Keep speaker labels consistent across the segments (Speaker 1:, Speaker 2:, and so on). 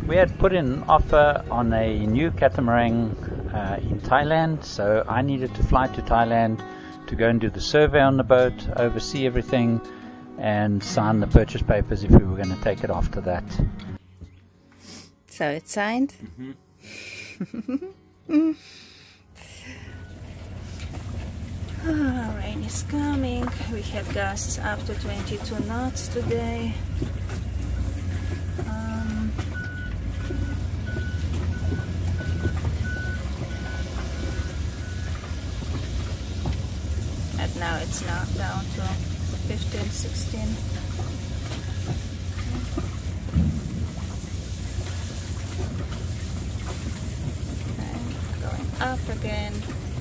Speaker 1: We had put in an offer on a new catamaran in Thailand, so I needed to fly to Thailand to go and do the survey on the boat, oversee everything, and sign the purchase papers if we were going to take it after that.
Speaker 2: So it's signed? Rain is coming. We had gusts up to 22 knots today. And now it's now down to 15, 16. Up again.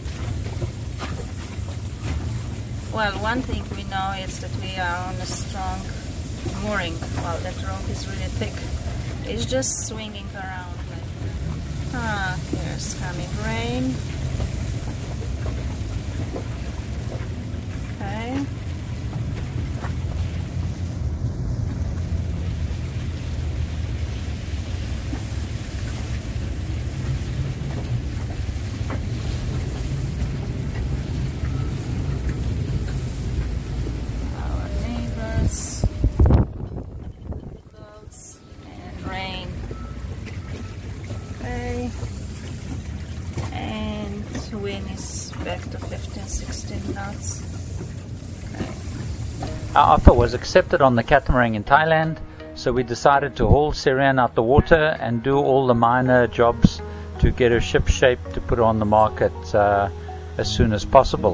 Speaker 2: Well, one thing we know is that we are on a strong mooring. Well, that rope is really thick. It's just swinging around like that. Here's coming rain. Okay. Back to 15, 16 knots. Okay.
Speaker 1: Our offer was accepted on the catamaran in Thailand, so we decided to haul Cerianne out the water and do all the minor jobs to get her ship shaped to put on the market as soon as possible.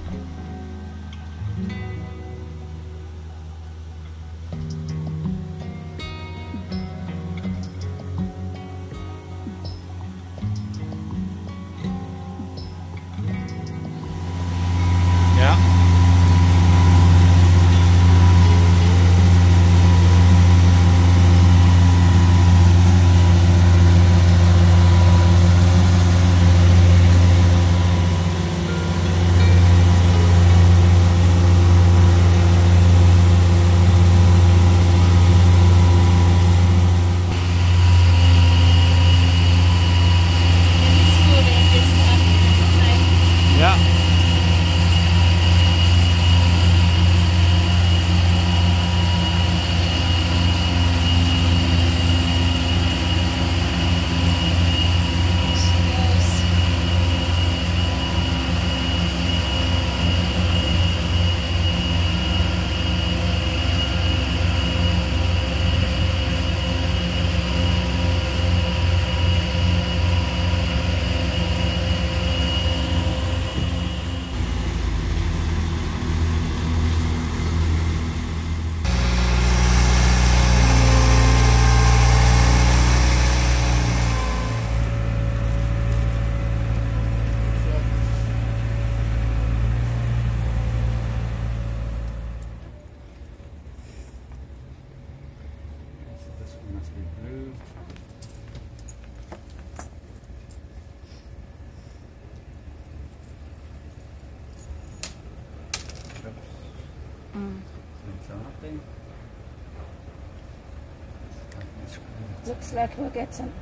Speaker 2: Looks like we'll get some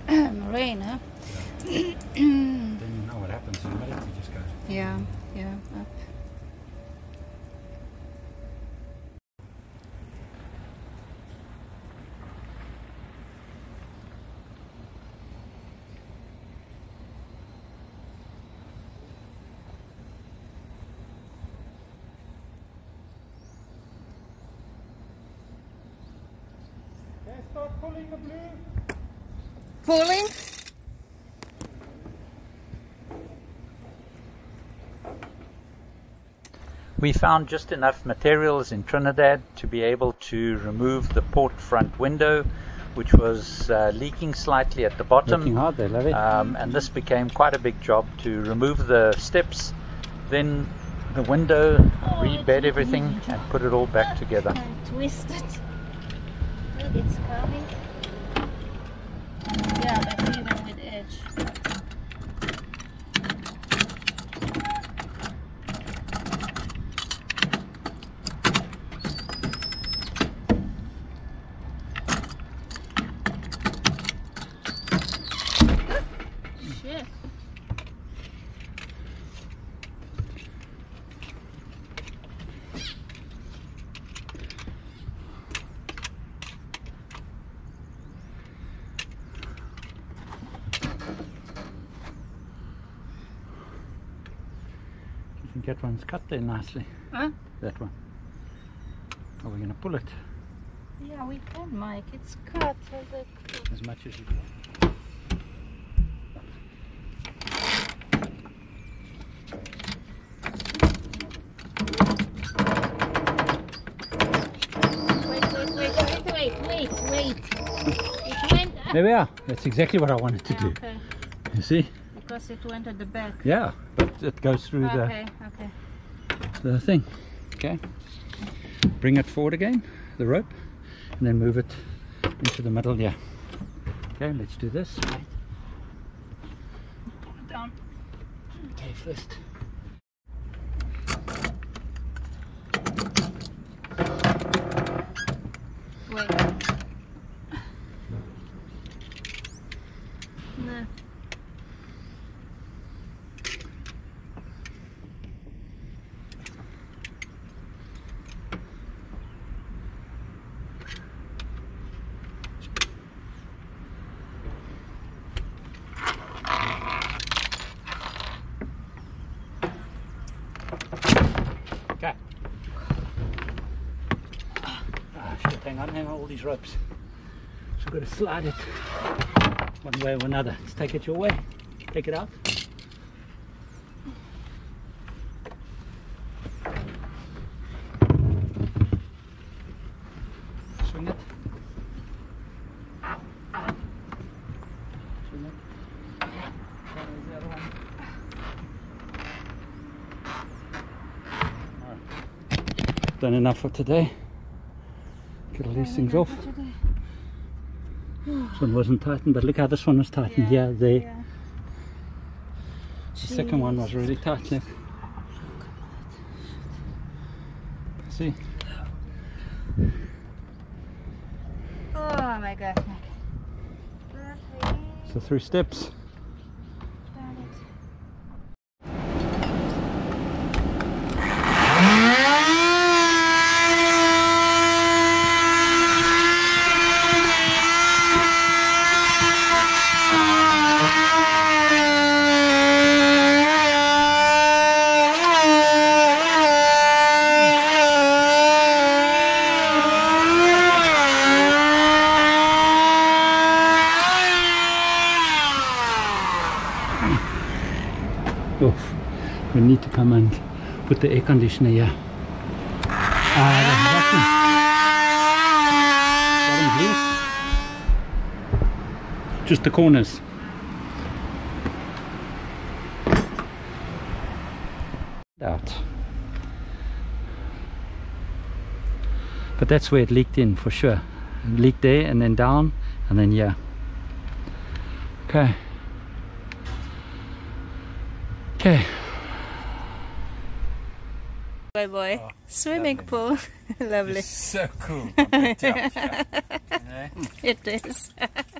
Speaker 2: rain, huh?
Speaker 1: Then you know what happens, the humidity just goes.
Speaker 2: Yeah, up.
Speaker 3: Start pulling the blue.
Speaker 2: Pulling?
Speaker 1: We found just enough materials in Trinidad to be able to remove the port front window, which was leaking slightly at the bottom.
Speaker 3: Working hard there, love it.
Speaker 1: And this became quite a big job to remove the steps, then the window, rebed everything, and put it all back together.
Speaker 2: And twist it. Look, it's coming. Yeah, but even with edge.
Speaker 1: I think that one's cut there nicely.
Speaker 2: Huh?
Speaker 1: That one. Are we going to pull it?
Speaker 2: Yeah, we can, Mike. It's cut.
Speaker 1: As much as you can.
Speaker 2: Wait. It went up.
Speaker 1: There we are. That's exactly what I wanted to do.
Speaker 2: Okay.
Speaker 1: You see?
Speaker 2: Because it went at the back.
Speaker 1: Yeah, but it goes through
Speaker 2: Okay.
Speaker 1: the thing. Okay. Bring it forward again, the rope, and then move it into the middle here. Okay, let's do this. Right.
Speaker 2: Pull it down.
Speaker 1: Okay, first.
Speaker 2: Wait. No.
Speaker 1: Okay. Shit, hang on, all these ropes. So we've got to slide it one way or another. Let's take it your way. Take it out. Swing it. Swing it. There's the other one. Alright. Done enough for today. Get all these things off. This one wasn't tightened, but look how this one was tightened. Yeah, there.
Speaker 2: Yeah.
Speaker 1: The second one was really tight. Look. See?
Speaker 2: Oh my God.
Speaker 1: So 3 steps. Oof. We need to come and put the air conditioner here. Bottom's loose. Just the corners. Out. But that's where it leaked in for sure. It leaked there and then down and then here. Okay. Okay.
Speaker 2: Boy.
Speaker 1: Oh,
Speaker 2: Swimming pool. Lovely.
Speaker 1: It's so cool. It
Speaker 2: is.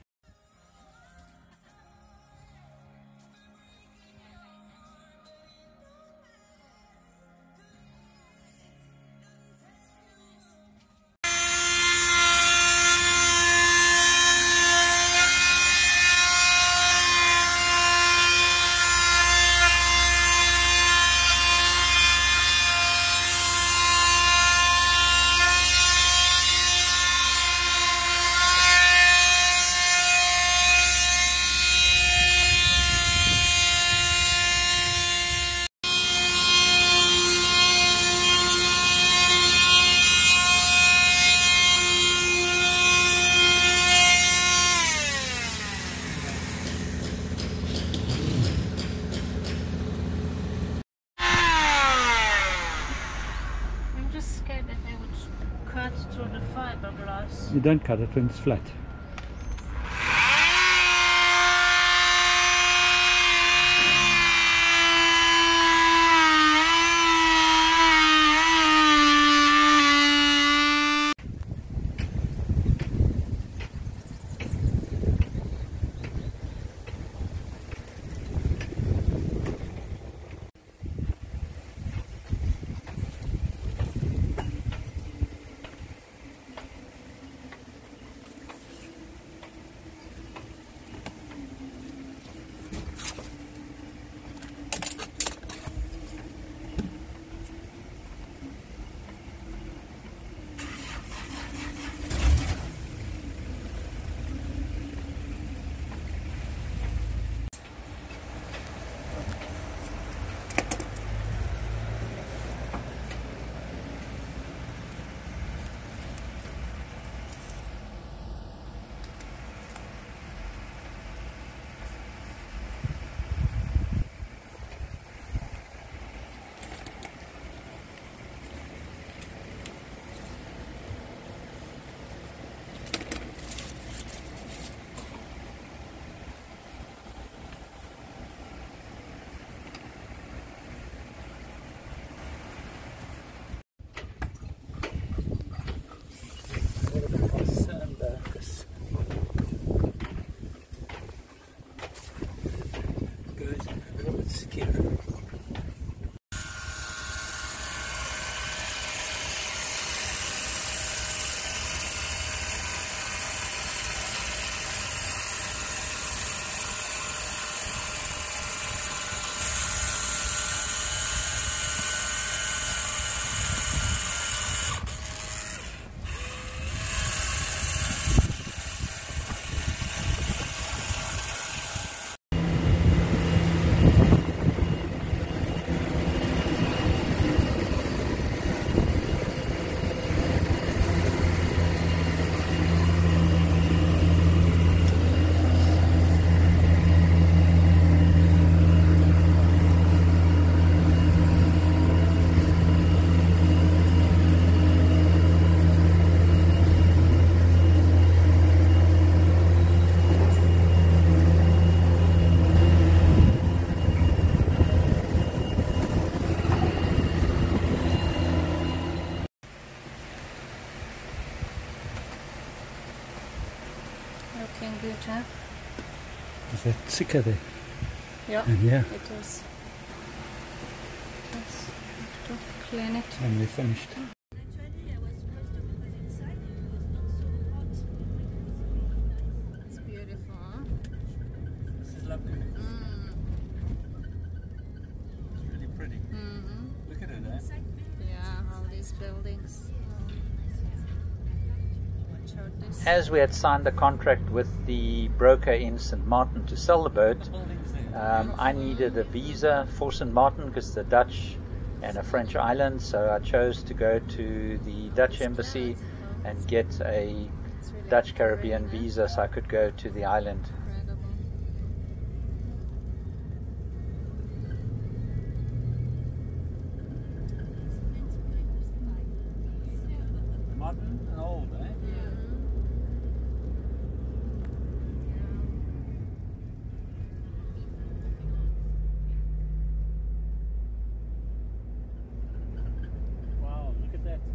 Speaker 2: Through the fiberglass.
Speaker 1: You don't cut it when it's flat.
Speaker 2: Yeah.
Speaker 1: Is that thicker there?
Speaker 2: Yeah,
Speaker 1: Yeah.
Speaker 2: it is. Just have to clean it.
Speaker 1: And we're finished.
Speaker 2: It's beautiful, huh?
Speaker 1: This is lovely. It's really pretty. Look at it, eh?
Speaker 2: Yeah, all these buildings.
Speaker 1: As we had signed a contract with the broker in St. Martin to sell the boat, I needed a visa for St. Martin because the Dutch and a French island, so I chose to go to the Dutch embassy and get a Dutch Caribbean visa so I could go to the island. Modern and old, eh? Wow, look at that.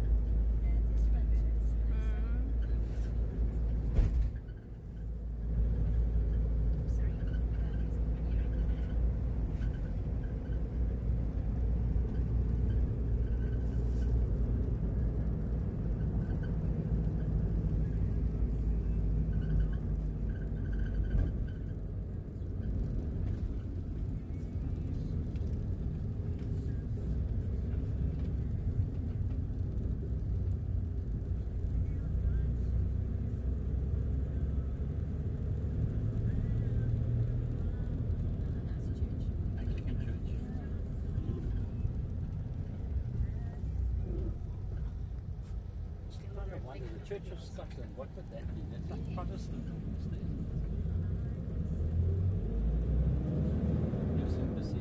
Speaker 1: The Church of Scotland, what would that mean? That's like Protestant almost, eh? US Embassy.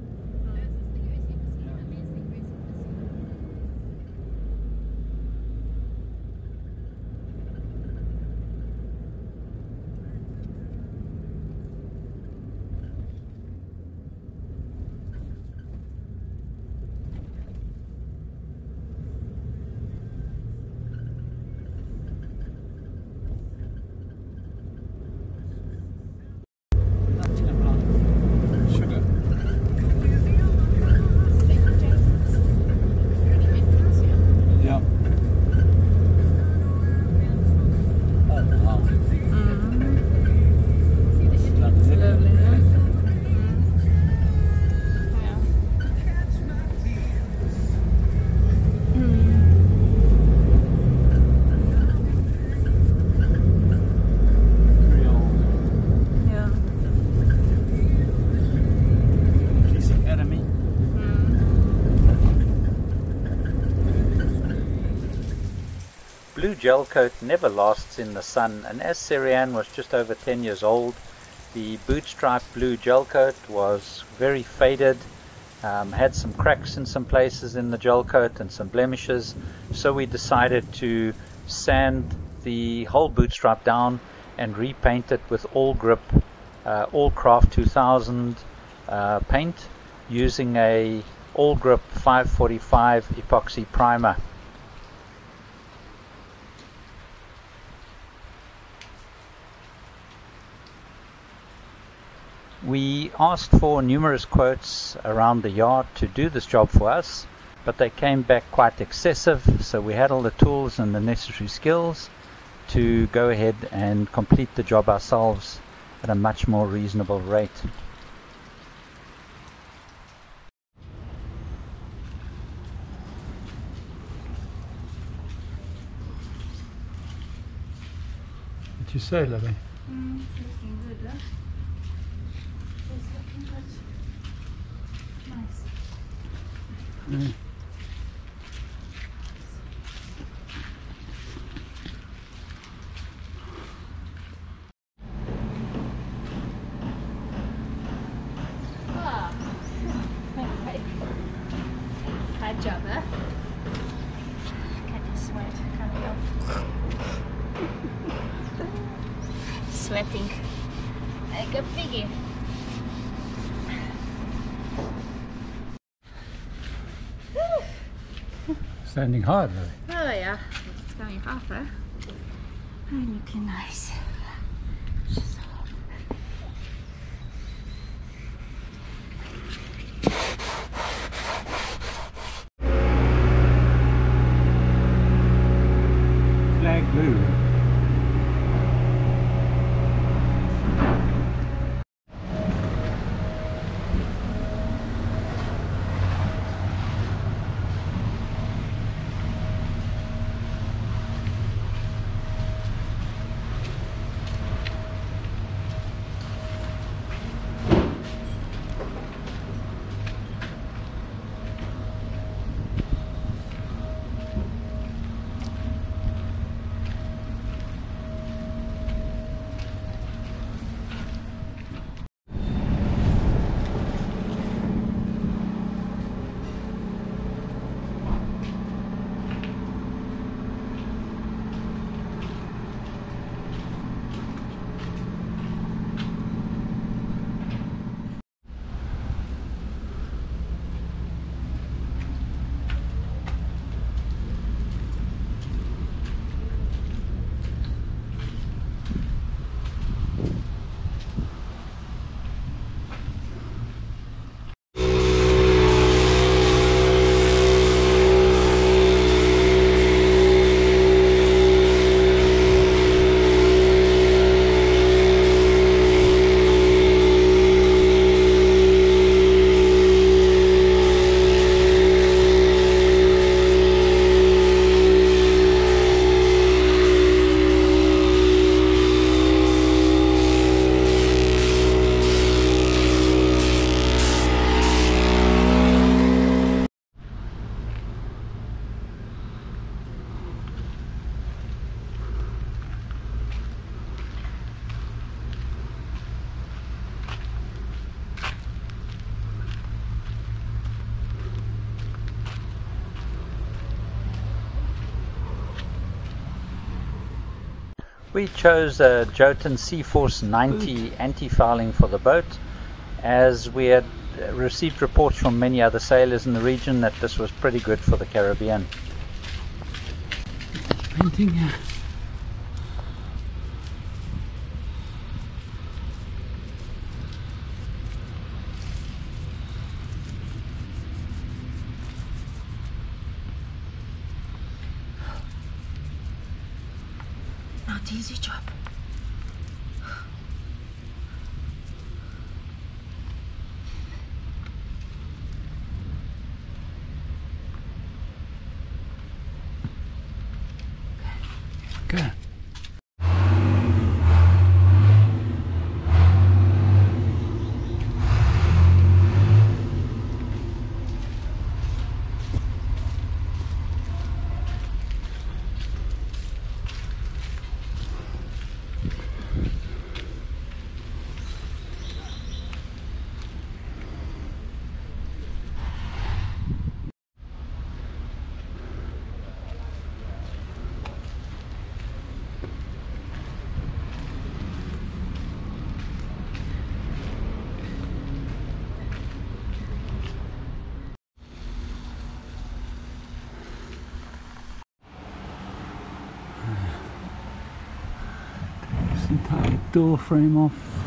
Speaker 1: Blue gel coat never lasts in the sun, and as Cerianne was just over 10 years old, the boot stripe blue gel coat was very faded, had some cracks in some places in the gel coat and some blemishes, so we decided to sand the whole boot stripe down and repaint it with all grip, all craft 2000 paint using a all grip 545 epoxy primer. We asked for numerous quotes around the yard to do this job for us, but they came back quite excessive, so we had all the tools and the necessary skills to go ahead and complete the job ourselves at a much more reasonable rate. What you say, Lovey?
Speaker 2: It's looking good, huh? It's looking good. Nice. Hard job, huh? Look at this sweat coming off. Sweating like a piggy.
Speaker 1: Standing hard, really.
Speaker 2: Oh yeah, it's going off, huh? I'm looking nice. Just
Speaker 1: Blue. We chose a Jotun Seaforce 90 anti-fouling for the boat, as we had received reports from many other sailors in the region that this was pretty good for the Caribbean. Painting here.
Speaker 2: Not easy job.
Speaker 1: Good. Entire door frame off.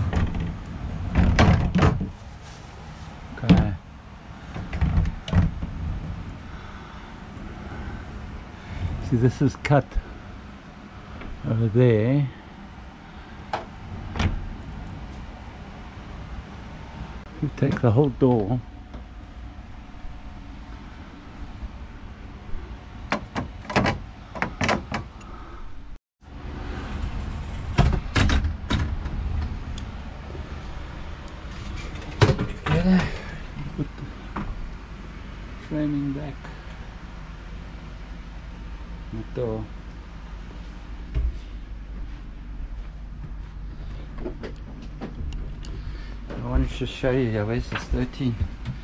Speaker 1: Okay. See, this is cut over there. You take the whole door. Put the framing back the door. I wanted to show you here. Where's this 13?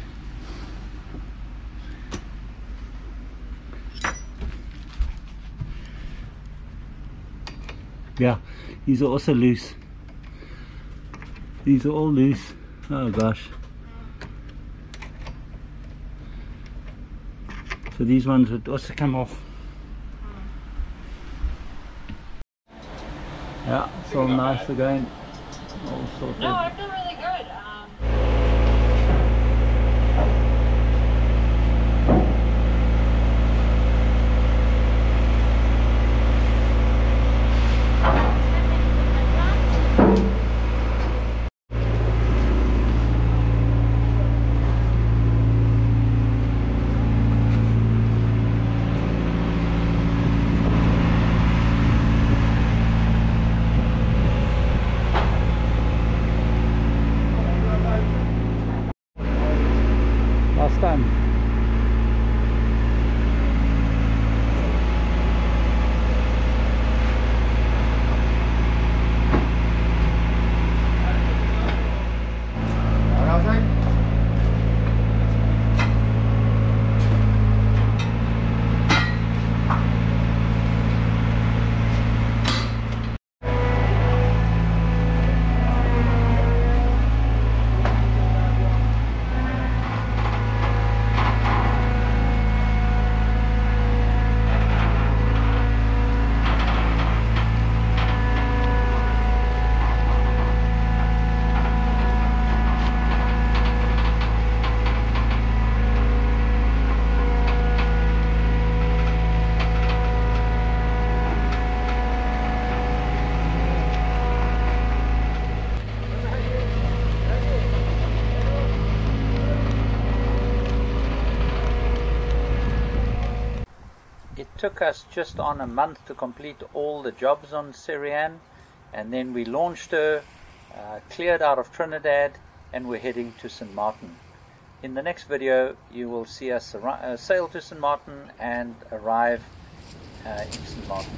Speaker 1: Yeah, these are also loose. These are all loose. Oh gosh. So these ones would also come off. Yeah, it's all nice again. All sorted.
Speaker 2: No, I feel really good.
Speaker 1: almost done. It took us just on a month to complete all the jobs on Cerianne, and then we launched her, cleared out of Trinidad, and we're heading to St. Martin. In the next video you will see us sail to St. Martin and arrive in St. Martin.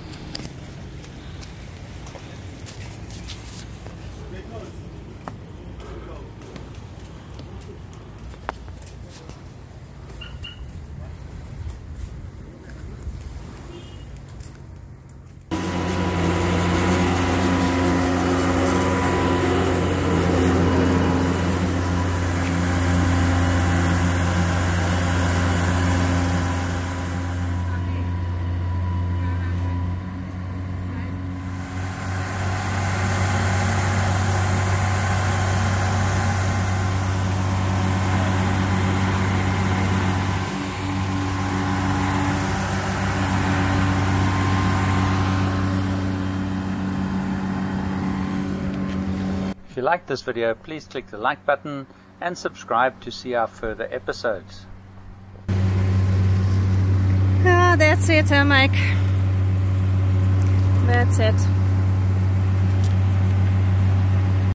Speaker 1: If you liked this video, please click the like button and subscribe to see our further episodes.
Speaker 2: That's it, Mike. That's it.